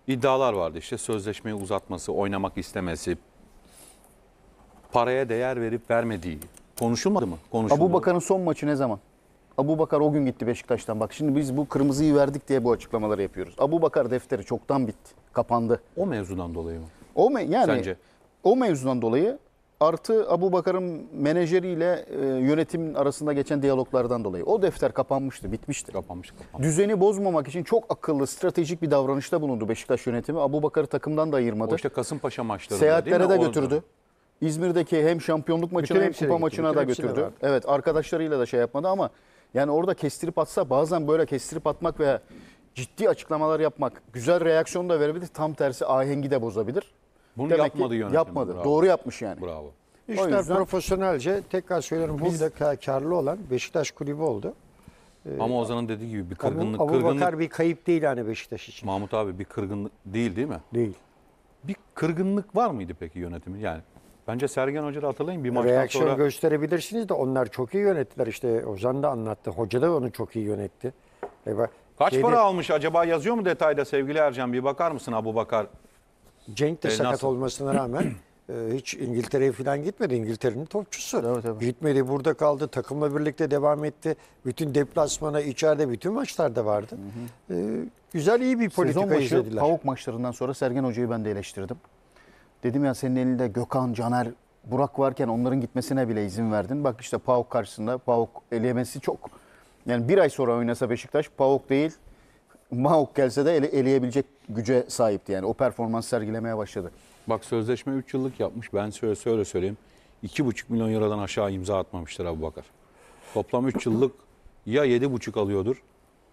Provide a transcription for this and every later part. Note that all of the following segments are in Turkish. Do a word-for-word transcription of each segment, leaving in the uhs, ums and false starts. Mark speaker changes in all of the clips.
Speaker 1: iddialar vardı. İşte sözleşmeyi uzatması, oynamak istemesi, paraya değer verip vermediği konuşulmadı mı? Konuşuldu.
Speaker 2: Abubakar'ın son maçı ne zaman? Abubakar o gün gitti Beşiktaş'tan. Bak şimdi biz bu kırmızıyı verdik diye bu açıklamaları yapıyoruz. Abubakar defteri çoktan bitti. Kapandı.
Speaker 1: O mevzudan dolayı mı?
Speaker 2: O me yani
Speaker 1: Sence?
Speaker 2: O mevzudan dolayı artı Abubakar'ın menajeriyle e, yönetimin arasında geçen diyaloglardan dolayı. O defter kapanmıştı, bitmişti.
Speaker 1: Kapanmış, kapanmış.
Speaker 2: Düzeni bozmamak için çok akıllı, stratejik bir davranışta bulundu Beşiktaş yönetimi. Abubakar'ı takımdan da ayırmadı.
Speaker 1: O işte Kasımpaşa maçlarında
Speaker 2: Seyahatlere de
Speaker 1: değil mi?
Speaker 2: götürdü.
Speaker 1: Orada.
Speaker 2: İzmir'deki hem şampiyonluk maçına hem
Speaker 3: hepsine
Speaker 2: kupa
Speaker 3: gitti,
Speaker 2: maçına
Speaker 3: bütün
Speaker 2: da
Speaker 3: hepsine
Speaker 2: götürdü.
Speaker 3: vardı.
Speaker 2: Evet, arkadaşlarıyla da şey yapmadı ama yani orada kestirip atsa bazen böyle kestirip atmak veya ciddi açıklamalar yapmak, güzel reaksiyon da verebilir. Tam tersi ahengi de bozabilir.
Speaker 1: Bunu
Speaker 2: Demek
Speaker 1: yapmadı
Speaker 2: ki
Speaker 1: yönetim.
Speaker 2: yapmadı.
Speaker 1: Bravo.
Speaker 2: Doğru yapmış yani.
Speaker 1: Bravo.
Speaker 3: İşler
Speaker 2: yüzden-
Speaker 3: profesyonelce, tekrar söylüyorum, burada ka- karlı olan Beşiktaş kulübü oldu.
Speaker 1: Ama Ozan'ın dediği gibi bir
Speaker 3: Abu,
Speaker 1: kırgınlık,
Speaker 3: Abu
Speaker 1: kırgınlık.
Speaker 3: Bakar bir kayıp değil yani Beşiktaş için.
Speaker 1: Mahmut abi bir kırgınlık değil değil mi?
Speaker 3: Değil.
Speaker 1: Bir kırgınlık var mıydı peki yönetimin? Yani bence Sergen Hoca'yı hatırlayın bir maçtan
Speaker 3: Reaksiyon
Speaker 1: sonra.
Speaker 3: gösterebilirsiniz de onlar çok iyi yönettiler. İşte Ozan da anlattı. Hoca da onu çok iyi yönetti. E bak,
Speaker 1: Kaç
Speaker 3: şeyde,
Speaker 1: para almış acaba yazıyor mu detayda sevgili Ercan? Bir bakar mısın Abubakar?
Speaker 3: Cenk de
Speaker 1: E,
Speaker 3: sakat
Speaker 1: nasıl?
Speaker 3: olmasına rağmen e, hiç İngiltere'ye falan gitmedi. İngiltere'nin topçusu.
Speaker 2: Evet, evet.
Speaker 3: Gitmedi, burada kaldı. Takımla birlikte devam etti. Bütün deplasmana, içeride bütün maçlarda vardı. E, güzel, iyi bir
Speaker 2: Sezon
Speaker 3: politika
Speaker 2: başı
Speaker 3: izlediler.
Speaker 2: PAOK maçlarından sonra Sergen Hoca'yı ben de eleştirdim. Dedim ya senin elinde Gökhan, Caner, Burak varken onların gitmesine bile izin verdin. Bak işte PAOK karşısında PAOK elemesi çok. Yani bir ay sonra oynasa Beşiktaş PAOK değil MAOK gelse de ele, eleyebilecek güce sahipti. Yani o performans sergilemeye başladı.
Speaker 1: Bak sözleşme üç yıllık yapmış. Ben şöyle, şöyle söyleyeyim. iki buçuk milyon eurodan aşağı imza atmamıştır Abubakar. Toplam üç yıllık ya yedi buçuk alıyordur.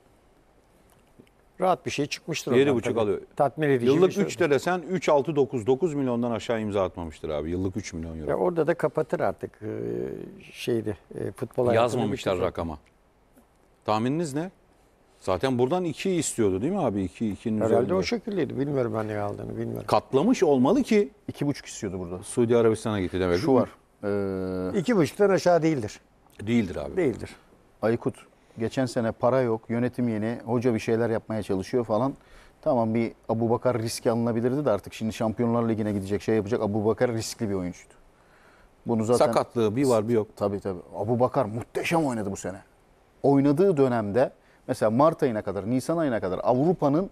Speaker 3: Rahat bir şey çıkmıştır.
Speaker 1: yedi
Speaker 3: oradan
Speaker 1: buçuk
Speaker 3: tabii.
Speaker 1: alıyor.
Speaker 3: Tatmin edici bir
Speaker 1: Yıllık
Speaker 3: şey.
Speaker 1: üç de desen üç altı dokuz dokuz milyondan aşağı imza atmamıştır abi. Yıllık üç milyon euro.
Speaker 3: Ya orada da kapatır artık e, şeydi e, futbol hayatını
Speaker 1: Yazmamışlar
Speaker 3: bitirecek.
Speaker 1: rakama. Tahmininiz ne? Zaten buradan iki istiyordu değil mi abi? iki ikinin
Speaker 3: Herhalde
Speaker 1: üzerinde.
Speaker 3: o şekildeydi. Bilmiyorum ben ne aldığını bilmiyorum.
Speaker 1: Katlamış olmalı ki
Speaker 2: İki buçuk istiyordu burada.
Speaker 1: Suudi Arabistan'a gitti demek.
Speaker 2: Şu var. Ee,
Speaker 3: İki buçuktan aşağı değildir.
Speaker 1: Değildir abi.
Speaker 3: Değildir.
Speaker 2: Aykut geçen sene para yok, yönetim yeni, hoca bir şeyler yapmaya çalışıyor falan. Tamam bir Abubakar riski alınabilirdi de artık şimdi Şampiyonlar Ligi'ne gidecek şey yapacak. Abubakar riskli bir oyuncuydu. Bunu zaten
Speaker 1: Sakatlığı bir var bir yok.
Speaker 2: tabii tabii. Abubakar muhteşem oynadı bu sene. Oynadığı dönemde mesela Mart ayına kadar, Nisan ayına kadar Avrupa'nın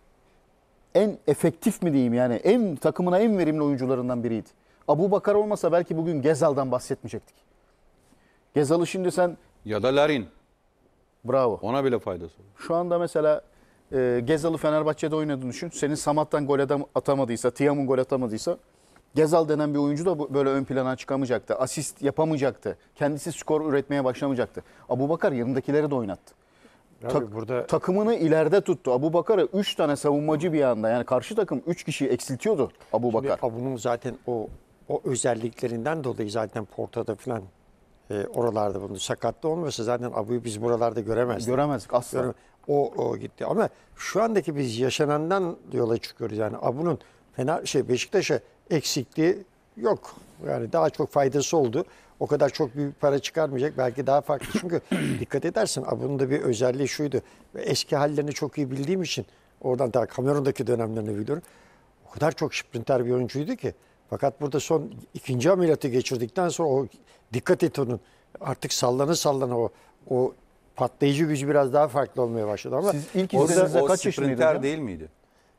Speaker 2: en efektif mi diyeyim yani en takımına en verimli oyuncularından biriydi. Abubakar olmasa belki bugün Gezal'dan bahsetmeyecektik. Gezal'ı şimdi sen
Speaker 1: Ya da Larin.
Speaker 2: bravo.
Speaker 1: Ona bile faydası olur.
Speaker 2: Şu anda mesela e, Gezal'ı Fenerbahçe'de oynadığını düşün. Senin Samat'tan gol adam- atamadıysa, Tiam'ın gol atamadıysa Gezal denen bir oyuncu da bu- böyle ön plana çıkamayacaktı. Asist yapamayacaktı. Kendisi skor üretmeye başlamayacaktı. Abubakar yanındakileri de oynattı.
Speaker 3: Abi
Speaker 2: Tak-
Speaker 3: burada
Speaker 2: Takımını ileride tuttu. Abubakar'ı üç tane savunmacı bir anda. Yani karşı takım üç kişiyi eksiltiyordu Abubakar.
Speaker 3: bunun zaten o o özelliklerinden dolayı zaten Porto'da falan e, oralarda bunu sakatlı olmasa zaten Abu'yu biz buralarda göremezdik.
Speaker 2: Göremezdik asla.
Speaker 3: Görem- O, o gitti ama şu andaki biz yaşanandan yola çıkıyoruz yani Abu'nun fena şey Beşiktaş'a eksikliği yok. Yani daha çok faydası oldu. O kadar çok büyük para çıkarmayacak. Belki daha farklı. Çünkü dikkat edersin Abu'nun da bir özelliği şuydu. Eski hallerini çok iyi bildiğim için oradan daha Kamerun'daki dönemlerini biliyorum. O kadar çok sprinter bir oyuncuydu ki. Fakat burada son ikinci ameliyatı geçirdikten sonra o dikkat et onun artık sallana sallana o o patlayıcı gücü biraz daha farklı olmaya başladı ama
Speaker 2: Siz ilk
Speaker 1: O,
Speaker 2: izlediğinizde
Speaker 1: o
Speaker 2: kaç yaşındaydınız?
Speaker 1: sprinter
Speaker 2: hocam?
Speaker 1: değil miydi?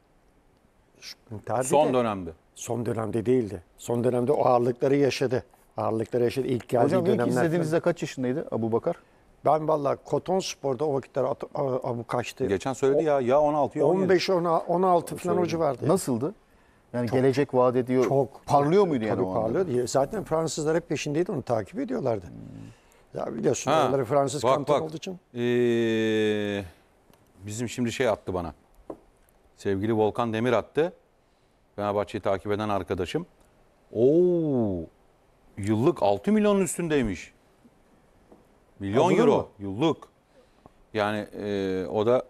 Speaker 3: sprinterdi
Speaker 1: Son
Speaker 3: de
Speaker 1: dönemde.
Speaker 3: son dönemde değildi. Son dönemde o ağırlıkları yaşadı. Ağırlıkları yaşadı ilk geldiği
Speaker 2: Hocam ilk
Speaker 3: dönemler.
Speaker 2: izlediğinizde kaç yaşındaydı Abubakar?
Speaker 3: Ben vallahi Koton Spor'da o vakitler at- a- Abu kaçtı.
Speaker 1: Geçen söyledi ya ya on altı ya on yedi.
Speaker 3: on beş on altı falan o civarda.
Speaker 2: Nasıldı? Yani gelecek vaat ediyor.
Speaker 3: Çok
Speaker 2: parlıyor muydu yani
Speaker 3: Tabii
Speaker 2: o anda?
Speaker 3: parlıyordu. Zaten Fransızlar hep peşindeydi, onu takip ediyorlardı. Ya biliyorsun
Speaker 1: Ha,
Speaker 3: oraları Fransız
Speaker 1: bak,
Speaker 3: kanton
Speaker 1: bak.
Speaker 3: olduğu için.
Speaker 1: Ee, bizim şimdi şey attı bana. Sevgili Volkan Demir attı. Fenerbahçe'yi takip eden arkadaşım. Oo, yıllık altı milyonun üstündeymiş. Milyon
Speaker 3: Ha, bunu
Speaker 1: euro
Speaker 3: mu?
Speaker 1: yıllık. Yani e, o da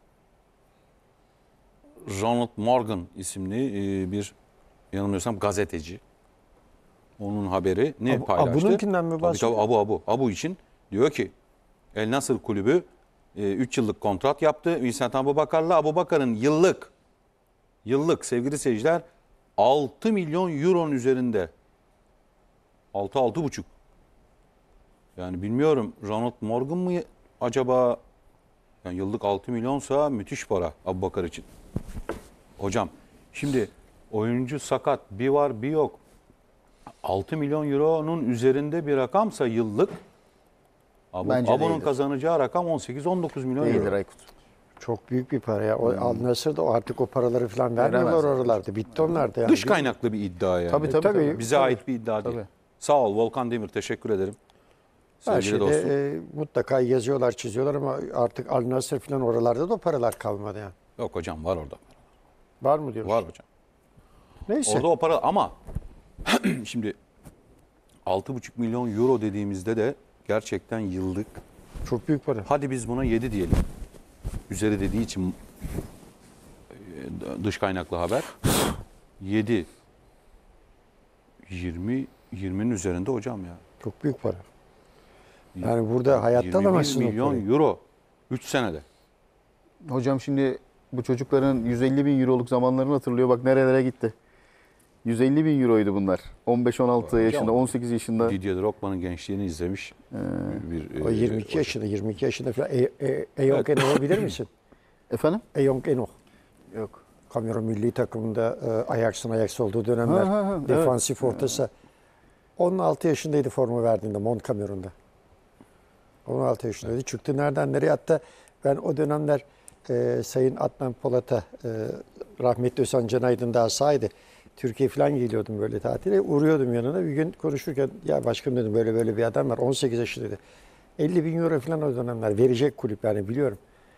Speaker 1: Ronald Morgan isimli e, bir yanılmıyorsam gazeteci. Onun haberi ne
Speaker 3: Abu-
Speaker 1: paylaştı?
Speaker 3: Abu'nunkinden mi
Speaker 1: Tabii,
Speaker 3: bahsediyor?
Speaker 1: tabii, Abu Abu. Abu için diyor ki El Nasır kulübü üç yıllık kontrat yaptı. Vincent Abubakar'la Abubakar'ın yıllık Yıllık sevgili seyirciler altı milyon euronun üzerinde. altı altı buçuk. Yani bilmiyorum Ronald Morgan mı acaba? Yani yıllık altı milyonsa müthiş para Abubakar için. Hocam şimdi oyuncu sakat, bir var bir yok. altı milyon euronun üzerinde bir rakamsa yıllık, Abu,
Speaker 2: Bence
Speaker 1: Abu'nun
Speaker 2: değildir.
Speaker 1: kazanacağı rakam on sekiz on dokuz milyon
Speaker 2: Değildir
Speaker 1: euro.
Speaker 2: Aykut.
Speaker 3: Çok büyük bir para ya. O Al Nassr'da artık o paraları falan vermiyorlar
Speaker 2: Veremez.
Speaker 3: oralarda. Bitti onlar da yani.
Speaker 1: Dış kaynaklı bir iddia yani.
Speaker 2: Tabii, tabii,
Speaker 3: tabii.
Speaker 2: tabii.
Speaker 1: Bize ait bir iddia değil.
Speaker 2: Tabii.
Speaker 1: Sağ ol Volkan Demir, teşekkür ederim.
Speaker 3: Her
Speaker 1: Sevgili
Speaker 3: şeyde
Speaker 1: dostum.
Speaker 3: e, mutlaka yazıyorlar, çiziyorlar ama artık Al Nassr falan oralarda da o paralar kalmadı yani.
Speaker 1: Yok hocam var orada.
Speaker 3: Var mı diyorsun?
Speaker 1: Var hocam.
Speaker 3: Neyse.
Speaker 1: Orada o para ama şimdi altı buçuk milyon euro dediğimizde de gerçekten yıllık.
Speaker 3: Çok büyük para.
Speaker 1: Hadi biz buna yedi diyelim. Üzeri dediği için e, dış kaynaklı haber. yedi. yirmi yirminin üzerinde hocam ya.
Speaker 3: Çok büyük para. Yani burada hayatta
Speaker 1: yirmi bir
Speaker 3: alamazsın o
Speaker 1: milyon
Speaker 3: parayı.
Speaker 1: euro üç senede.
Speaker 2: Hocam şimdi bu çocukların yüz elli bin euroluk zamanlarını hatırlıyor. Bak nerelere gitti. yüz elli bin euroydu bunlar. on beş on altı yaşında, on sekiz yaşında.
Speaker 1: Didier Drogba'nın gençliğini izlemiş. Bir,
Speaker 3: O
Speaker 1: e,
Speaker 3: yirmi iki
Speaker 1: e,
Speaker 3: yaşında, yirmi iki yaşında falan. E, e, Eyonk Enoh'u bilir misin?
Speaker 2: Efendim?
Speaker 3: Eyonk Enoh.
Speaker 2: Yok.
Speaker 3: Kamerun milli takımında e, Ajax'ın Ajax olduğu dönemler.
Speaker 2: Ha, ha, ha,
Speaker 3: Defansif ortası. on altı yaşındaydı forma verdiğinde Mont Kamerun'da. on altı yaşındaydı. Çıktı nereden nereye? Hatta ben o dönemler e, Sayın Adnan Polat'a e, rahmetli Özcan Canaydın daha sahaydı. Türkiye falan geliyordum böyle tatile. Uğruyordum yanına. Bir gün konuşurken ya başkanım dedim böyle böyle bir adam var. on sekiz yaşındaydı. elli bin euro falan o dönemler verecek kulüp yani biliyorum.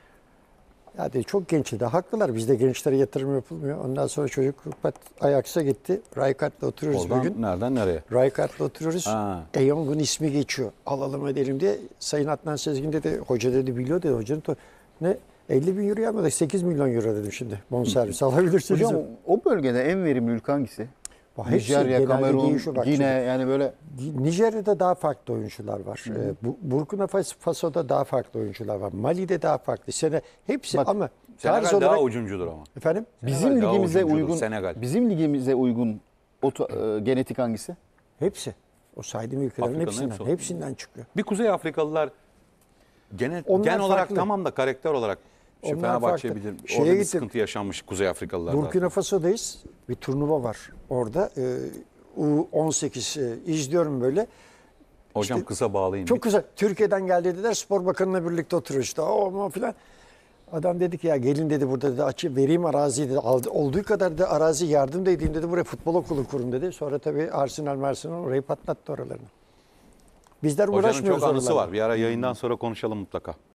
Speaker 3: Ya dedi, çok gençti de haklılar. Bizde gençlere yatırım yapılmıyor. Ondan sonra çocuk pat Ajax'a gitti. Rijkaard'la oturuyoruz
Speaker 1: Oradan
Speaker 3: bugün.
Speaker 1: nereden nereye?
Speaker 3: Rijkaard'la oturuyoruz.
Speaker 1: Ha.
Speaker 3: Eyong'un ismi geçiyor. Alalım edelim diye. Sayın Adnan Sezgin dedi, hoca dedi biliyor dedi. Hocanın to- ne? elli bin euro yapmadık. sekiz milyon euro dedim şimdi. Bonservis alabilirsiniz.
Speaker 2: Hocam o bölgede en verimli ülke hangisi?
Speaker 3: Bak, hepsi
Speaker 2: Nijerya,
Speaker 3: genelde
Speaker 2: Kamerun,
Speaker 3: değişiyor. Bak
Speaker 2: Gine
Speaker 3: şimdi.
Speaker 2: yani böyle
Speaker 3: Nijerya'da daha farklı oyuncular var. Ee, Bu- Burkina Faso'da daha farklı oyuncular var. Mali'de daha farklı. Sene hepsi
Speaker 2: Bak,
Speaker 3: ama tarz
Speaker 1: Senegal daha
Speaker 3: olarak
Speaker 1: ucuncudur ama.
Speaker 3: efendim
Speaker 2: bizim
Speaker 1: Senegal daha
Speaker 2: ligimize
Speaker 1: ucuncudur,
Speaker 2: uygun
Speaker 1: Senegal.
Speaker 2: bizim ligimize uygun o ta- e, genetik hangisi?
Speaker 3: hepsi. O saydığım ülkelerin
Speaker 1: Afrika'nın
Speaker 3: hepsinden,
Speaker 1: hepsi o.
Speaker 3: hepsinden çıkıyor.
Speaker 1: Bir Kuzey Afrikalılar genel
Speaker 3: Onlar
Speaker 1: gen olarak
Speaker 3: farklı.
Speaker 1: tamam da karakter olarak şu
Speaker 3: Onlar
Speaker 1: Fenerbahçe
Speaker 3: farklı.
Speaker 1: bilir.
Speaker 3: Şeye
Speaker 1: Orada bir
Speaker 3: gittim.
Speaker 1: sıkıntı yaşanmış Kuzey Afrikalılarda.
Speaker 3: Burkina Faso'dayız. Bir turnuva var orada. Ee, U on sekiz e, izliyorum böyle.
Speaker 1: Hocam
Speaker 3: işte-
Speaker 1: kısa bağlayayım.
Speaker 3: Çok güzel. Türkiye'den geldi dediler. Spor Bakanı'na birlikte oturuyoruz işte. O ama filan. Adam dedi ki ya gelin dedi burada dedi açı vereyim araziyi dedi. Aldı, olduğu kadar da arazi yardım da edeyim dedi. Buraya futbol okulu kurun dedi. Sonra tabii Arsenal Mersinal orayı patlattı oralarını. Bizler
Speaker 1: Hocanın
Speaker 3: uğraşmıyoruz
Speaker 1: çok anısı
Speaker 3: oralarla.
Speaker 1: var. Bir ara yayından sonra konuşalım mutlaka.